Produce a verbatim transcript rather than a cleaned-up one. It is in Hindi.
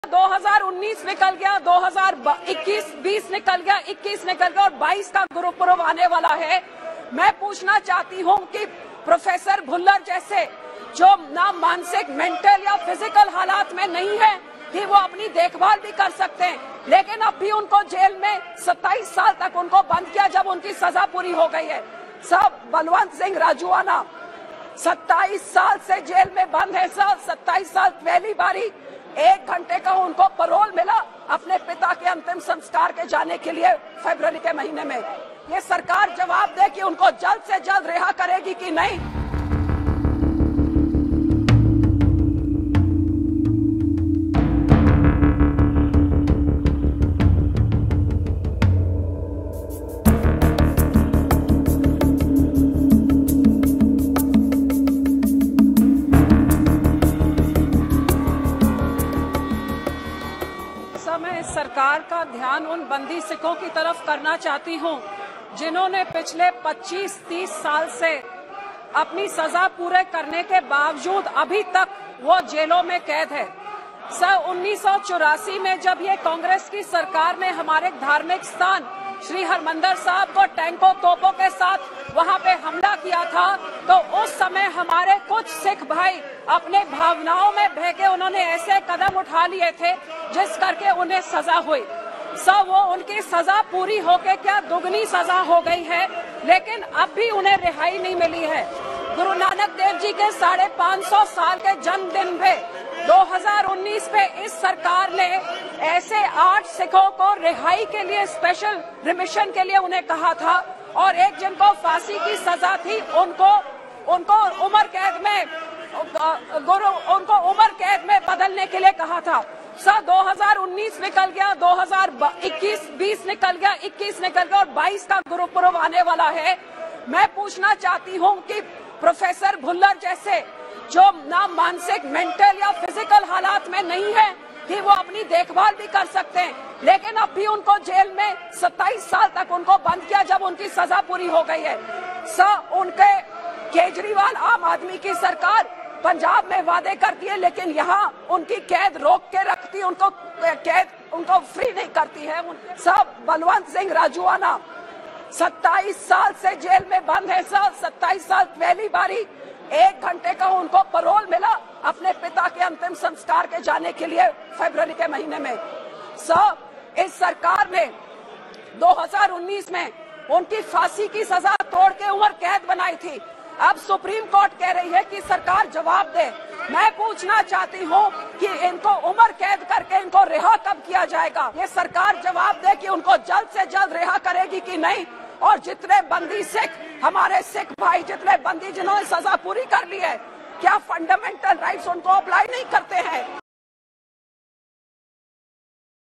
दो हज़ार उन्नीस निकल गया, दो हज़ार इक्कीस बीस निकल गया, इक्कीस निकल गया और बाईस का गुरुपुरब आने वाला है। मैं पूछना चाहती हूँ कि प्रोफेसर भुल्लर जैसे जो ना मानसिक मेंटल या फिजिकल हालात में नहीं है कि वो अपनी देखभाल भी कर सकते हैं, लेकिन अब भी उनको जेल में सत्ताईस साल तक उनको बंद किया जब उनकी सजा पूरी हो गई है। सब बलवंत सिंह राजूआना सत्ताईस साल से जेल में बंद है। सर सत्ताईस साल पहली बारी एक घंटे का उनको परोल मिला अपने पिता के अंतिम संस्कार के जाने के लिए फरवरी के महीने में। ये सरकार जवाब दे कि उनको जल्द से जल्द रिहा करेगी कि नहीं। मैं सरकार का ध्यान उन बंदी सिखों की तरफ करना चाहती हूं जिन्होंने पिछले पच्चीस तीस साल से अपनी सजा पूरे करने के बावजूद अभी तक वो जेलों में कैद है। सन उन्नीस सौ चौरासी में जब ये कांग्रेस की सरकार ने हमारे धार्मिक स्थान श्री हरमंदिर साहब को टैंकों तोपों के साथ वहां पे हमला किया था, तो उस समय हमारे कुछ सिख भाई अपने भावनाओं में बह के उन्होंने ऐसे कदम उठा लिए थे जिस करके उन्हें सजा हुई। सब वो उनकी सजा पूरी होके क्या दुगनी सजा हो गई है, लेकिन अब भी उन्हें रिहाई नहीं मिली है। गुरु नानक देव जी के साढ़े पाँच सौ साल के जन्मदिन पे दो हज़ार उन्नीस में इस सरकार ने ऐसे आठ सिखों को रिहाई के लिए स्पेशल रिमिशन के लिए उन्हें कहा था, और एक जिनको फांसी की सजा थी उनको उनको उम्र कैद में गुरु उनको उम्र कैद में बदलने के लिए कहा था। सन दो हज़ार उन्नीस निकल गया, दो हज़ार इक्कीस बीस निकल गया, इक्कीस निकल गया और बाईस का गुरुपुरब आने वाला है। मैं पूछना चाहती हूँ कि प्रोफेसर भुल्लर जैसे जो ना मानसिक मेंटल या फिजिकल हालात में नहीं है कि वो अपनी देखभाल भी कर सकते हैं, लेकिन अब भी उनको जेल में सत्ताईस साल तक उनको बंद किया जब उनकी सजा पूरी हो गई है। सर उनके केजरीवाल आम आदमी की सरकार पंजाब में वादे करती है, लेकिन यहाँ उनकी कैद रोक के रखती है, उनको कैद उनको फ्री नहीं करती है। सब बलवंत सिंह राजूआना सत्ताईस साल से जेल में बंद है। सर सत्ताईस साल पहली बारी एक घंटे का उनको परोल मिला अपने पिता के अंतिम संस्कार के जाने के लिए फरवरी के महीने में। सर इस सरकार ने दो हज़ार उन्नीस में उनकी फांसी की सजा तोड़ के उम्र कैद बनाई थी। अब सुप्रीम कोर्ट कह रही है कि सरकार जवाब दे। मैं पूछना चाहती हूँ कि इनको उम्र कैद करके इनको रिहा कब किया जाएगा। ये सरकार जवाब दे कि उनको जल्द से जल्द रिहा करेगी कि नहीं। और जितने बंदी सिख हमारे सिख भाई जितने बंदी जिन्होंने सजा पूरी कर ली है, क्या फंडामेंटल राइट्स उनको अप्लाई नहीं करते हैं?